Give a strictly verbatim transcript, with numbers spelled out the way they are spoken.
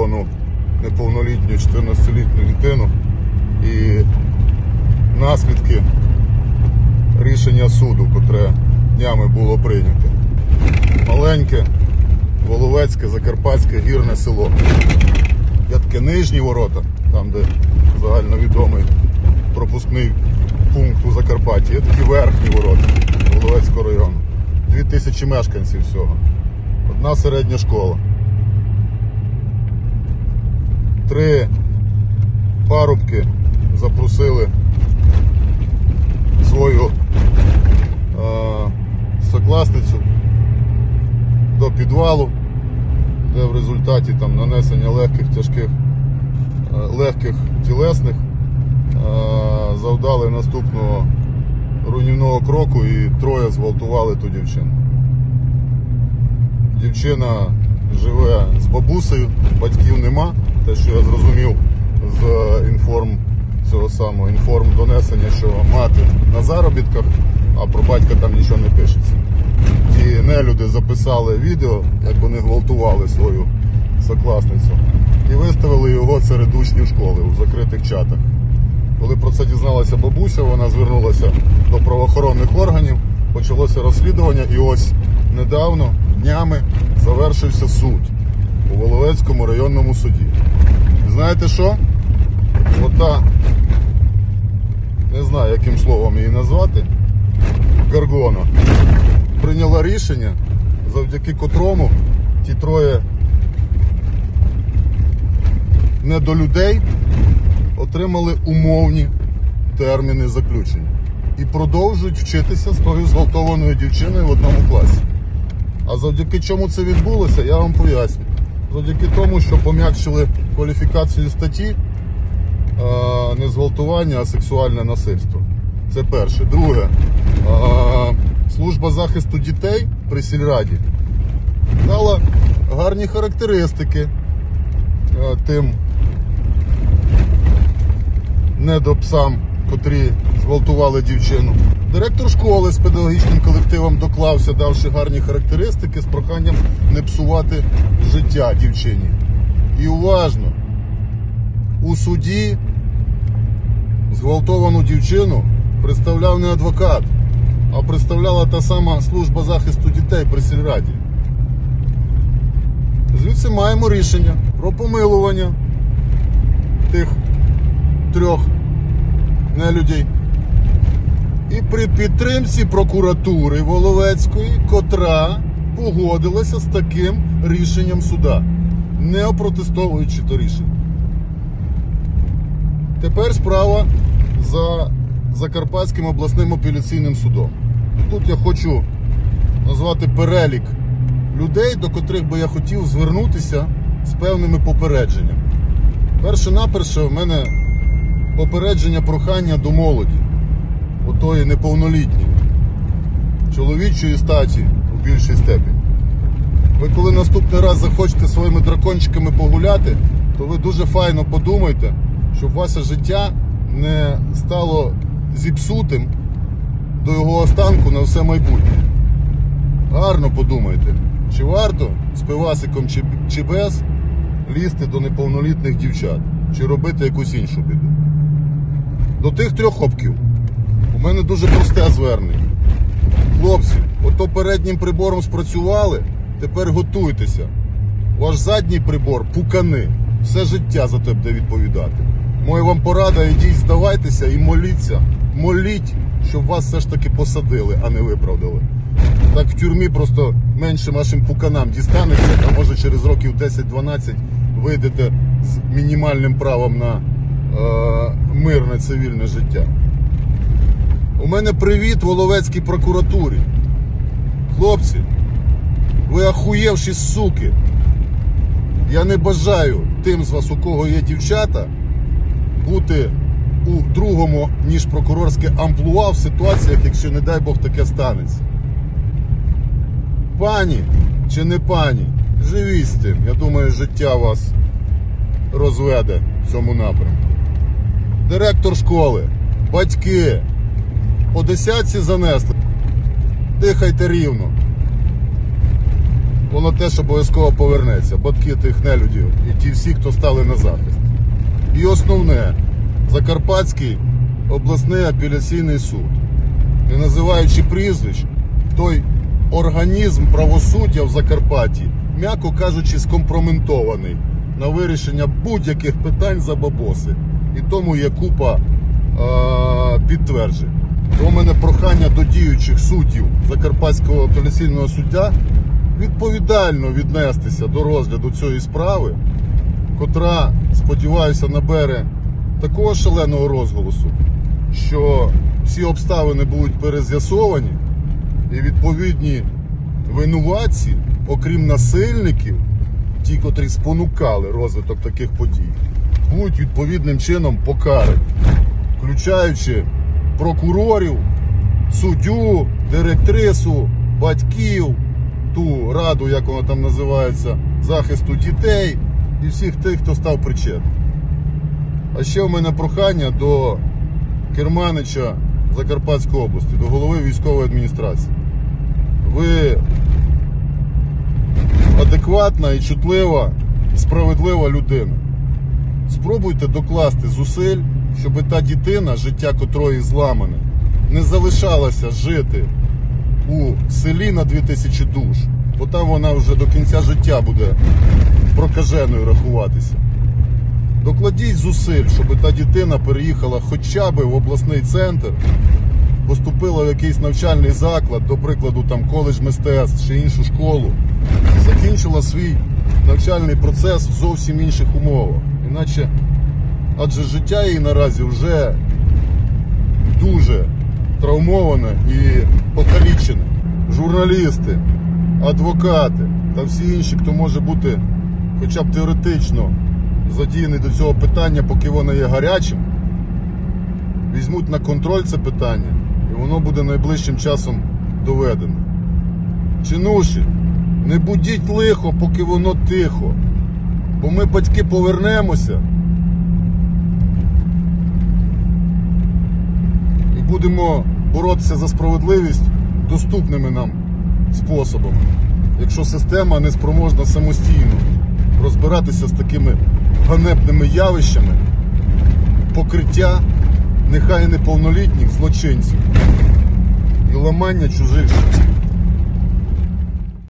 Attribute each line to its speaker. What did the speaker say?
Speaker 1: зґвалтовану неповнолітню чотирнадцятилітню дитину і наслідки рішення суду, котре днями було прийнято. Маленьке, Воловецьке, Закарпатське гірне село. Є таке нижні ворота, там де загальновідомий пропускний пункт у Закарпатті. Є такі верхні ворота Воловецького району. Дві тисячі мешканців всього. Одна середня школа. Три парубки запросили свою е, сокласницю до підвалу, де в результаті там нанесення легких, тяжких, е, легких тілесних е, завдали наступного руйнівного кроку і троє зґвалтували ту дівчину. Дівчина живе з бабусею, батьків нема, те, що я зрозумів з інформ цього самого інформ донесення, що мати на заробітках, а про батька там нічого не пишеться. Ті нелюди записали відео, як вони гвалтували свою сокласницю, і виставили його серед учнів школи у закритих чатах. Коли про це дізналася бабуся, вона звернулася до правоохоронних органів, почалося розслідування, і ось недавно, днями, завершився суд у Воловецькому районному суді. І знаєте що? Ота, не знаю, яким словом її назвати, Горгона, прийняла рішення, завдяки котрому ті троє недолюдей отримали умовні терміни заключення і продовжують вчитися з тою зґвалтованою дівчиною в одному класі. А завдяки чому це відбулося, я вам поясню. Завдяки тому, що пом'якшили кваліфікацію статті а, не зґвалтування, а сексуальне насильство. Це перше. Друге, а, служба захисту дітей при сільраді дала гарні характеристики а, тим недопсам, котрі зґвалтували дівчину. Директор школи з педагогічним колективом доклався, давши гарні характеристики з проханням не псувати життя дівчині. І уважно, у суді зґвалтовану дівчину представляв не адвокат, а представляла та сама служба захисту дітей при сільраді. Звідси маємо рішення про помилування тих трьох нелюдей. І при підтримці прокуратури Воловецької, котра погодилася з таким рішенням суда, не опротестовуючи то рішення. Тепер справа за Закарпатським обласним апеляційним судом. Тут я хочу назвати перелік людей, до котрих би я хотів звернутися з певними попередженнями. Перше-наперше в мене попередження, прохання до молоді, отої неповнолітньої, чоловічої статі у більшій степені. Ви коли наступний раз захочете своїми дракончиками погуляти, то ви дуже файно подумайте, щоб ваше життя не стало зіпсутим до його останку на все майбутнє. Гарно подумайте, чи варто з пивасиком чи, чи без лізти до неповнолітніх дівчат, чи робити якусь іншу біду. До тих трьох хлопків у мене дуже просте звернення. Хлопці, ото переднім прибором спрацювали, тепер готуйтеся. Ваш задній прибор – пукани. Все життя за те буде відповідати. Моя вам порада, ідіть, здавайтеся і моліться. Моліть, щоб вас все ж таки посадили, а не виправдали. Так в тюрмі просто менше вашим пуканам дістанеться, а може через років десять-дванадцять вийдете з мінімальним правом на е, мирне цивільне життя. У мене привіт Воловецькій прокуратурі. Хлопці, ви ахуєвші суки. Я не бажаю тим з вас, у кого є дівчата, бути у другому, ніж прокурорське амплуа в ситуаціях, якщо, не дай Бог, таке станеться. Пані чи не пані, живіть з тим. Я думаю, життя вас розведе в цьому напрямку. Директор школи, батьки, по десятці занесли. Дихайте рівно. воно теж обов'язково повернеться. Батьки тих нелюдів і ті всі, хто стали на захист. І основне, Закарпатський обласний апеляційний суд, не називаючи прізвищ, той організм правосуддя в Закарпатті, м'яко кажучи, скомпрометований на вирішення будь-яких питань за бабоси. І тому є купа е- підтверджень. У мене прохання до діючих суддів Закарпатського апеляційного суддя відповідально віднестися до розгляду цієї справи, котра, сподіваюся, набере такого шаленого розголосу, що всі обставини будуть перез'ясовані і відповідні винуватці, окрім насильників, ті, котрі спонукали розвиток таких подій, будуть відповідним чином покарані, включаючи прокурорів, суддю, директрису, батьків, ту раду, як вона там називається, захисту дітей і всіх тих, хто став причетним. А ще в мене прохання до керманича Закарпатської області, до голови військової адміністрації. Ви адекватна і чутлива, справедлива людина. Спробуйте докласти зусиль, щоб та дитина, життя котрої зламане, не залишалася жити у селі на дві тисячі душ, бо там вона вже до кінця життя буде прокаженою рахуватися. Докладіть зусиль, щоб та дитина переїхала хоча б в обласний центр, поступила в якийсь навчальний заклад, до прикладу, там коледж мистецтв чи іншу школу, і закінчила свій навчальний процес в зовсім інших умовах. Іначе, адже життя її наразі вже дуже травмоване і покалічене. Журналісти, адвокати та всі інші, хто може бути хоча б теоретично задіяний до цього питання, поки воно є гарячим, візьмуть на контроль це питання, і воно буде найближчим часом доведено. Чинуші, не будіть лихо, поки воно тихо, бо ми, батьки, повернемося і будемо боротися за справедливість доступними нам способами, якщо система не спроможна самостійно розбиратися з такими ганебними явищами покриття нехай неповнолітніх злочинців і ламання чужих життів.